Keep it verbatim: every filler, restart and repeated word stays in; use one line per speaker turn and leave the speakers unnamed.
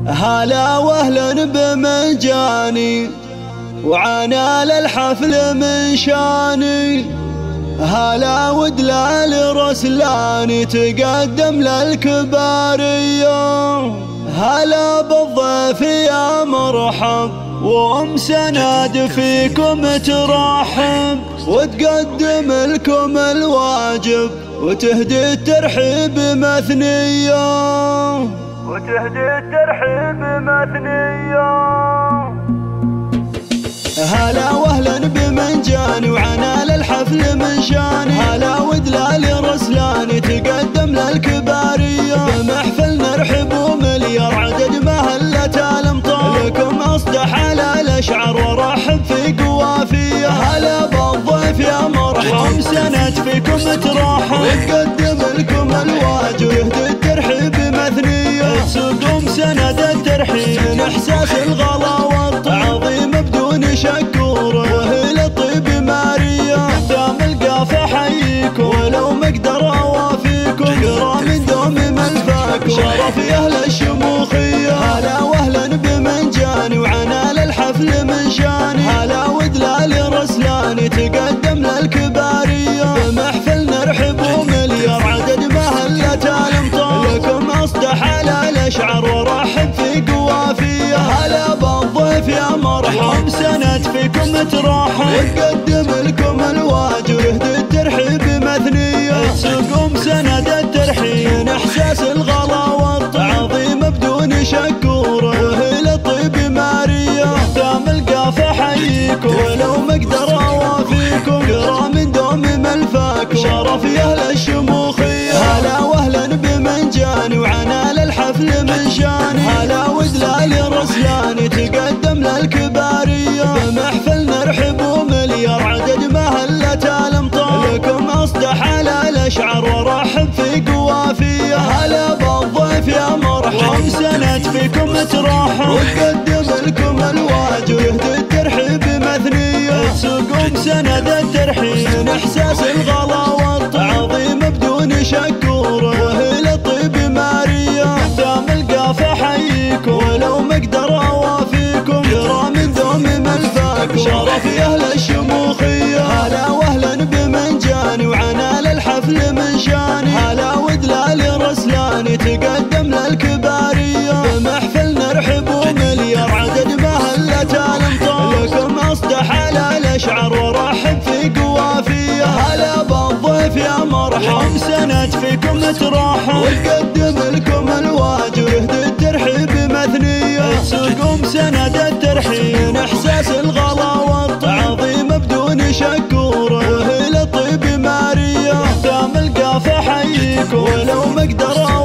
هلا واهلا بمجاني وعنا للحفل من شاني. هلا ودلال رسلاني تقدم للكبارية. هلا بالضيف يا مرحب وام سند فيكم ترحب وتقدم لكم الواجب وتهدي الترحيب مثنية وتهدي الترحيب مثنية. هلا واهلا بمنجاني وعنا للحفل من شاني. هلا ودلال رسلاني تقدم للكبارية. بمحفل نرحب ومليار عدد مهلة الامطار لكم اصدح على الاشعار ورحب في قوافية. هلا بالضيف يا مرحب سند فيكم ترحب وتقدم لكم الواجب ويهدي الترحيب مثنية. تسوقهم سند الترحيب احساس الغلا والعظيم بدون شكور وهي لطيب مارية. دام القافة حييكم ولو مقدر اوافيكم قرا من دوم ملفاكم شرف يا اهل الشموخية. هلا واهلا بمنجاني وعنا للحفل من شاني. هلا ودلال رسلاني تقدم للكبارية. بمحفل نرحب ومليار عدد مهلة الامطار لكم اصدح على الاشعار ورحب في قوافية. هلا بالضيف يا مرحب سند فيكم ترحب وتقدم لكم الواجب ويهدي الترحيب مثنية. تسوقهم سند الترحيب احساس الغلا والعظيم بدون شكور وهي لطيب مارية. دام القافة حييكم ولو مقدر اوافيكم قرا من دوم ملفاكم شرف يا اهل الشموخية. هلا واهلا بمنجاني وعنا للحفل من شاني. هلا ودلال رسلاني تقدم للكبارية. بمحفل نرحب ومليار عدد مهلة الامطار لكم اصدح على الاشعار ورحب في قوافية. هلا بالضيف يا مرحب سند فيكم ترحب وتقدم لكم الواجب ويهدي الترحيب مثنية. تسوقهم سند الترحيب احساس الغلا والعظيم بدون شكور وهي لطيب مارية. دام القافة حييكم ولو مقدر اوافيكم قرا من دوم ملفاكم شرف يا اهل الشموخية. هلا واهلا بمنجاني وعنا للحفل من شاني. هلا ودلال رسلاني تقدم للكبارية. بمحفل نرحب ومليار عدد مهلة الامطار لكم اصدح على الاشعار ورحب في قوافية. هلا بالضيف يا مرحب سند فيكم ترحب وتقدم لكم الواجب ويهدي الترحيب مثنية. تسوقهم سند الترحيب احساس الغلا والعظيم بدون شكور وهي لطيب مارية. دام القافة حييكم ولو مقدر